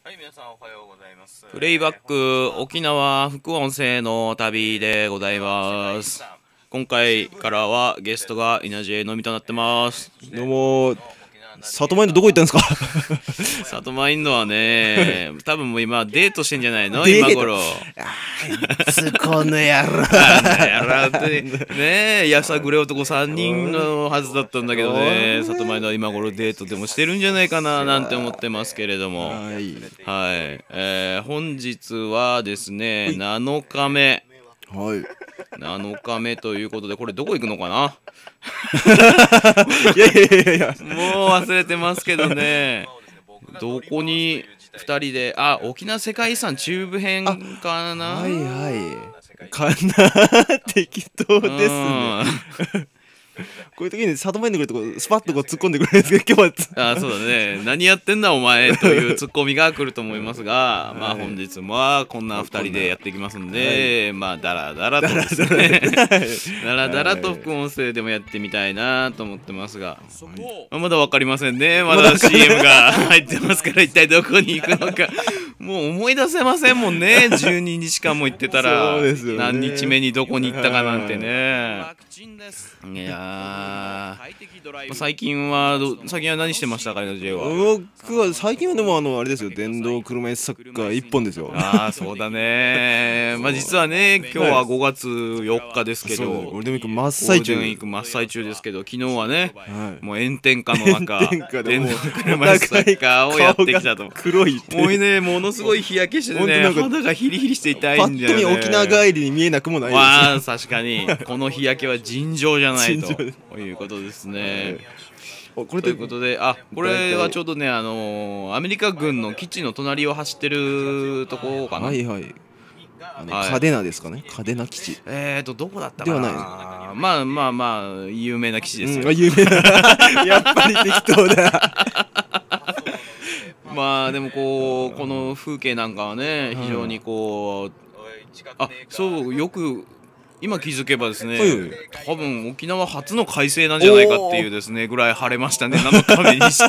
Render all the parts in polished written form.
はい、皆さんおはようございます。 プレイバック沖縄副音声の旅でございます。今回からはゲストが稲地のみとなってます。 どうも里マインドどこ行ったんですか？ 里マインドはね、多分もう今デートしてんじゃないの今頃。 つこの野郎ねえ、やさぐれ男3人のはずだったんだけどね、里マインドは今頃デートでもしてるんじゃないかななんて思ってますけれども、はい、本日はですね7日目、7日目ということで、これどこ行くのかな。 いやいやいやいや、 もう忘れてますけどね、どこに2人で、沖縄世界遺産中部編かな。 はいはいかな、適当ですね。こういう時に里マインド来るとこスパッとこう突っ込んでくれるんですけど、今日はそうだね、何やってんだお前というツッコミが来ると思いますが、まあ本日もこんな2人でやっていきますんで、まあダラダラとですね、ダラダラと副音声でもやってみたいなと思ってますが、まだ分かりませんね。まだ CM が入ってますから、一体どこに行くのかもう思い出せませんもんね。12日間も行ってたら何日目にどこに行ったかなんてね。いや最近は何してましたか、J は。 僕は最近はでもあれですよ、電動車椅子サッカー1本ですよ。 そうだね。まあ実はね、今日は5月4日ですけど、 ゴールデンウィーク真っ最中、 ゴールデンウィーク真っ最中ですけど、昨日はね、もう炎天下の中電動車椅子サッカーをやってきたと。 黒いもうね、ものすごい日焼けしてね、肌がヒリヒリして痛いんだよね。 パッと見沖縄帰りに見えなくもないです。 わあ、確かにこの日焼けは尋常じゃないということですね。ということで、これはちょうどね、アメリカ軍の基地の隣を走ってるとこかな。 はいはい。嘉手納ですかね、嘉手納基地。 どこだったかな。 ではない。 まあまあまあ有名な基地ですよ。 有名なやっぱり適当だ。 まあでもこの風景なんかはね、非常にそうよく今気づけばですね、多分沖縄初の快晴なんじゃないかっていうですねぐらい晴れましたね、7日目にして。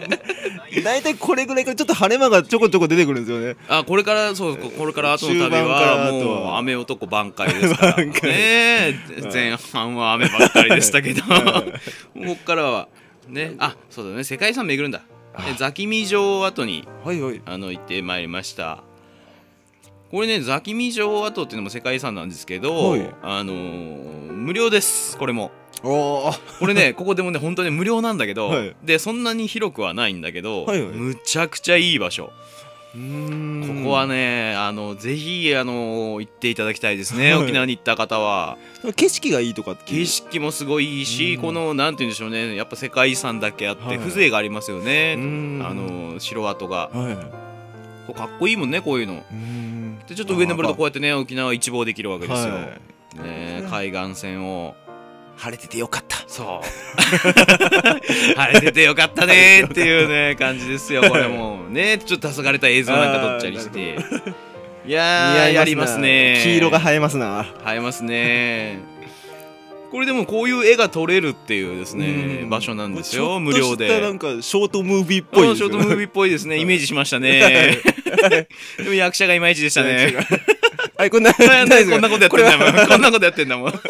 大体これぐらいからちょっと晴れ間がちょこちょこ出てくるんですよね。 これから後の旅はもう雨男ばんかりですからね。前半は雨ばっかりでしたけど、ここからはね、そうだね、世界遺産巡るんだ。座喜味城跡に行ってまいりました。これね、座喜味城跡っていうのも世界遺産なんですけど、無料です。これもこれね、ここでもね本当に無料なんだけど、でそんなに広くはないんだけど、むちゃくちゃいい場所。ここはね、ぜひ行っていただきたいですね、沖縄に行った方は。 景色がいいとかって。 景色もすごいいいし、このなんて言うんでしょうね、やっぱ世界遺産だけあって風情がありますよね。城跡がかっこいいもんね、こういうので。ちょっと上登るとこうやってね、沖縄一望できるわけですよ。海岸線を。 晴れててよかった。 そう晴れててよかったねっていうね感じですよ。これもね、ちょっと黄昏れた映像なんか撮っちゃりして、いやーやりますね。 黄色が映えますな。 映えますね。これでもこういう絵が撮れるっていうですね場所なんですよ、無料で。 なんかショートムービーっぽい。 ショートムービーっぽいですね。イメージしましたね。でも役者がいまいちでしたね。 こんなことやってんだもん。 こんなことやってんだもん。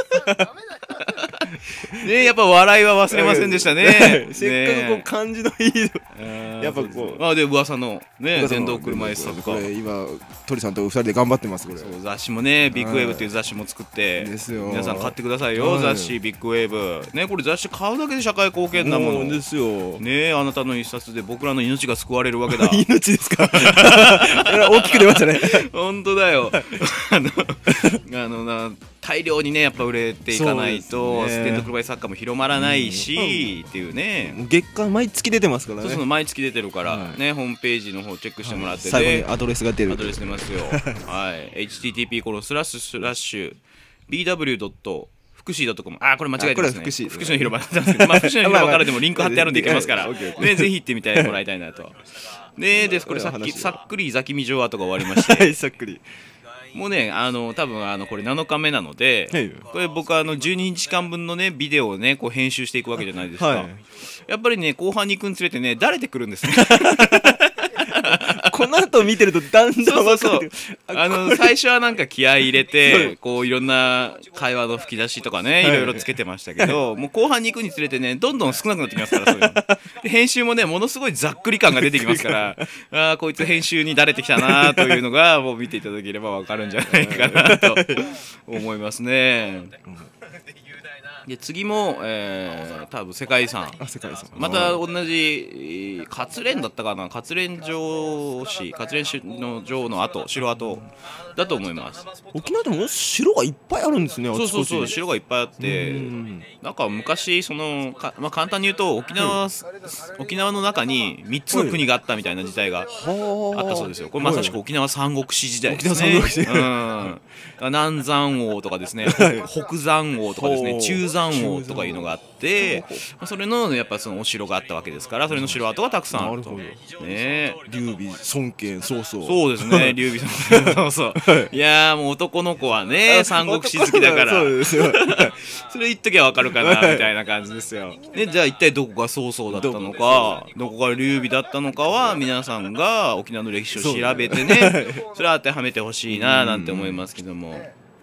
ね、やっぱ笑いは忘れませんでしたね。 せっかくこう感じのいいやっぱこうで噂のね電動車椅子サッカー、 今鳥さんと2人で頑張ってます。これ雑誌もね、ビッグウェーブっていう雑誌も作って皆さん買ってくださいよ。雑誌ビッグウェーブね、これ雑誌買うだけで社会貢献なものですよね。あなたの一冊で僕らの命が救われるわけだ。 命ですか。大きく出ましたね。 本当だよ。大量にねやっぱ売れていかないと電動車椅子サッカーも広まらないしっていうね。 月間毎月出てますからね。 そう毎月出てるからね、ホームページの方チェックしてもらってね、 最後にアドレスが出る。 アドレス出ますよ。http://bw. 福祉 .com。これ間違えてますね。福祉の広場なんですけど、福祉の広場からでもリンク貼ってあるんでいけますからね、ぜひ行ってみてもらいたいなと。でこれさっくり座喜味城跡が終わりまして、 さっくりもうね、多分これ7日目なので、これ僕12日間分のねビデオをねこう編集していくわけじゃないですか。やっぱりね後半に行くにつれてねだれてくるんですね。 この後見てるとだんだん分かってくる。 最初はなんか気合い入れてこういろんな会話の吹き出しとかねいろいろつけてましたけど、もう後半に行くにつれてねどんどん少なくなってきますから、そういうので編集もねものすごいざっくり感が出てきますからこいつ編集に慣れてきたなというのがもう見ていただければ分かるんじゃないかなと思いますね。で次も、多分世界遺産、また同じ活連だったかな、活連城市、活連の城の跡、城跡だと思います。 沖縄でも城がいっぱいあるんですね。 そうそうそう、城がいっぱいあって、なんか昔まあ、簡単に言うと沖縄の中に3つの国があったみたいな時代があったそうですよ。これまさしく沖縄三国志時代ですね。南山王とかですね、北山王とかですね、中山王とかいうのがあって、それのやっぱそのお城があったわけですから、それの城跡がたくさんあると。ね、 劉備、孫権、そうですね、劉備さん、そういやもう男の子はね三国志好きだからそれ言っときゃ分かるかなみたいな感じですよ。でじゃあ一体どこが曹操だったのか、どこが劉備だったのかは皆さんが沖縄の歴史を調べてね、それは当てはめてほしいななんて思いますけども。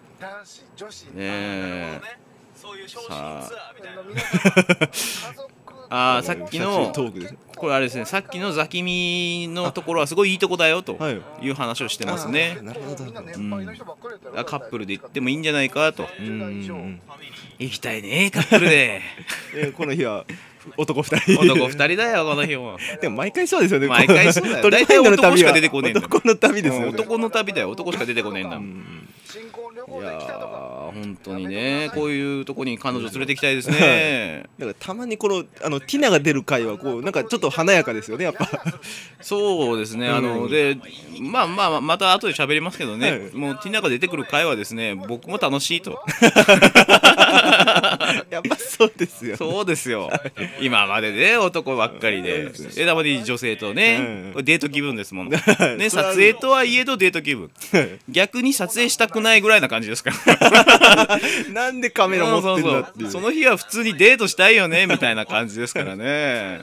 さっきのこれあれですね、さっきのザキミのところはすごいいいとこだよという話をしてますね。カップルで行ってもいいんじゃないかと。行きたいねカップルでこの日は男2人男2人だよこの日も。 でも毎回そうですよね。 毎回そうだよ。大体男しか出てこねえんだ。 男の旅ですよ。 男の旅だよ。男しか出てこねえんだ。いや本当にね、こういうとこに彼女連れてきたいですね。 だからたまにこのティナが出る回はこうなんかちょっと華やかですよね、やっぱ。 そうですね。でまあまた後で喋りますけどね、もうティナが出てくる回はですね、僕も楽しいと。 やっぱそうですよ。 そうですよ。今までね男ばっかりで、たまに女性とね、デート気分ですもんね。撮影とはいえどデート気分。逆に撮影したくないぐらいな感じですから。 なんでカメラ持ってんだっていう。 その日は普通にデートしたいよねみたいな感じですからね。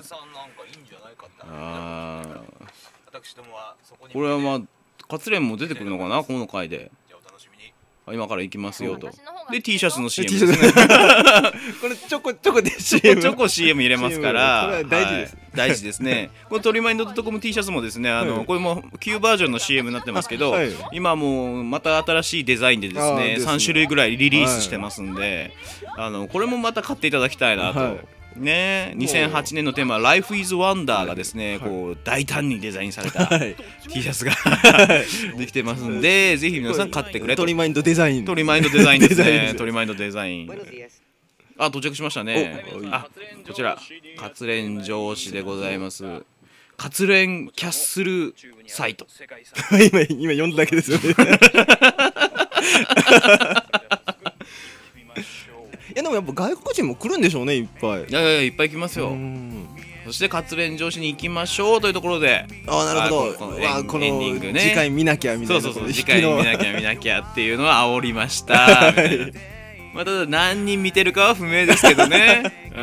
これはまあ活連も出てくるのかなこの回で。今から行きますよと。で T シャツの CM ですね。 これちょこちょこで CM ちょこ CM 入れますから、 これは大事です。 大事ですね。このトリマインド.com T シャツもですね、これも旧バージョンの CM になってますけど、今もうまた新しいデザインでですね3種類ぐらいリリースしてますんで、これもまた買っていただきたいなと。ね、2008年のテーマ「Life is Wonder」がですね、こう大胆にデザインされた T シャツができてますんで、ぜひ皆さん買ってくれと。 トリマインドデザイン、 トリマインドデザインですね。トリマインドデザイン、到着しましたね。こちら活連城市でございます。活連キャッスルサイト。 今読んだだけですよね。いやでもやっぱ外国人も来るんでしょうね、いっぱい。 いやいっぱい来ますよ。そして活連城市に行きましょうというところで、 なるほど。 このエンディングね、 次回見なきゃみたいな。 そう次回見なきゃっていうのは煽りましたみたいな。まあただ何人見てるかは不明ですけどね。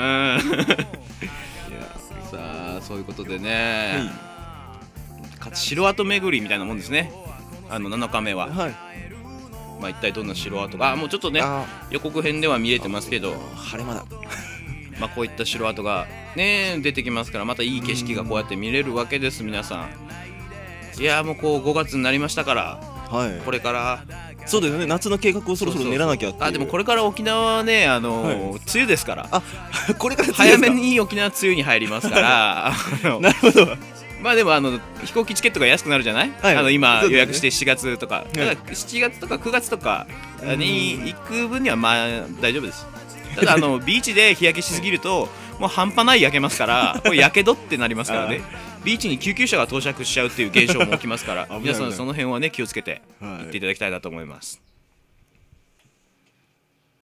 さあそういうことでね、城跡巡りみたいなもんですね、7日目は。まあ一体どんな城跡がもうちょっとね予告編では見れてますけど、 晴れ間だ。 まあこういった城跡がね出てきますから、またいい景色がこうやって見れるわけです。皆さん、いやもうこう5月になりましたから、これからそうですね、夏の計画をそろそろ練らなきゃっていう。 でもこれから沖縄はね梅雨ですから、 これから早めに沖縄梅雨に入りますから。 なるほど。 まあでも飛行機チケットが安くなるじゃない、今予約して7月とか、だから7月とか9月とかに行く分にはまあ大丈夫です。ただビーチで日焼けしすぎるともう半端ない焼けますから、これやけどってなりますからね。ビーチに救急車が到着しちゃうっていう現象も起きますから、皆さんその辺はね気をつけて行っていただきたいなと思います。